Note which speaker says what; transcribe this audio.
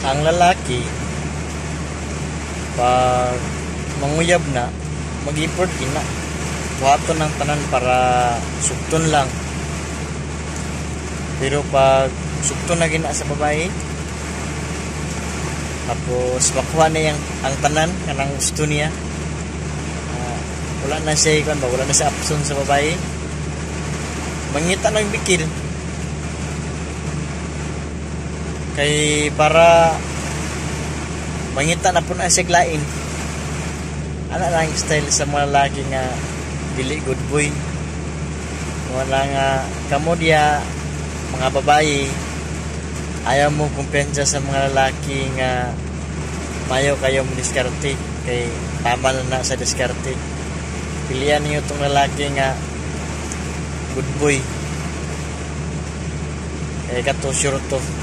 Speaker 1: ang lalaki pag manguyab na mag-import gina buhaton ng tanan para sugton lang, pero pag sugton na gina sa babae tapos makuha na ang tanan kanang gusto niya, wala na siya wala na siya option sa babae, mangita ng bikil kay para mangita na po na siya glain. Ano lang style sa mga lalaki nga dili good boy, wala nga kamo diya mga babae ayaw mo kumpiyansa sa mga lalaki nga mayo kayo diskarte kay tama na sa diskarte. Pilihan niyo itong lalaki nga good boy kay kato sure to